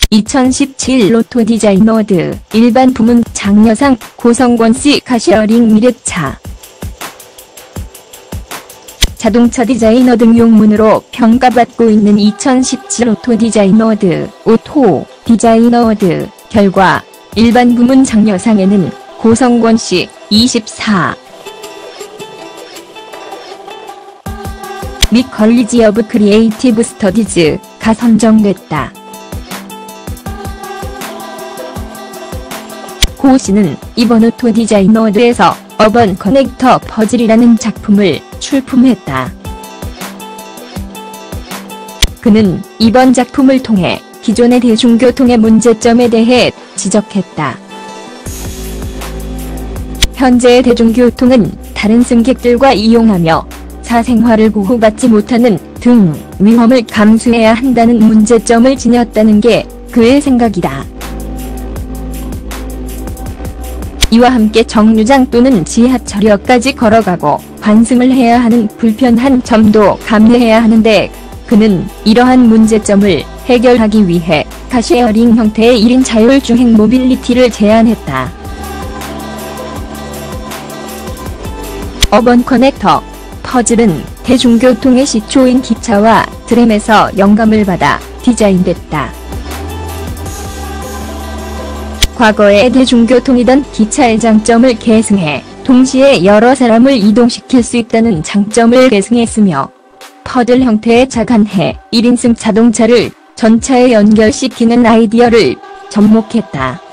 2017 로또 디자이너드 일반 부문 장려상 고성권씨 카쉐어링 미래차. 자동차 디자이너 등 용문으로 평가받고 있는 2017 로또 디자이너드 오토 디자이너드 결과 일반 부문 장려상에는 고성권씨 24 및 걸리지 오브 크리에이티브 스터디즈가 선정됐다. 고 씨는 이번 오토 디자이너드에서 어번 커넥터 퍼즐이라는 작품을 출품했다. 그는 이번 작품을 통해 기존의 대중교통의 문제점에 대해 지적했다. 현재의 대중교통은 다른 승객들과 이용하며 사생활을 보호받지 못하는 등 위험을 감수해야 한다는 문제점을 지녔다는 게 그의 생각이다. 이와 함께 정류장 또는 지하철역까지 걸어가고 환승을 해야 하는 불편한 점도 감내해야 하는데 그는 이러한 문제점을 해결하기 위해 카쉐어링 형태의 1인 자율주행 모빌리티를 제안했다. 어번 커넥터 퍼즐은 대중교통의 시초인 기차와 트램에서 영감을 받아 디자인됐다. 과거의 대중교통이던 기차의 장점을 계승해 동시에 여러 사람을 이동시킬 수 있다는 장점을 계승했으며 퍼즐 형태의 자간해 1인승 자동차를 전차에 연결시키는 아이디어를 접목했다.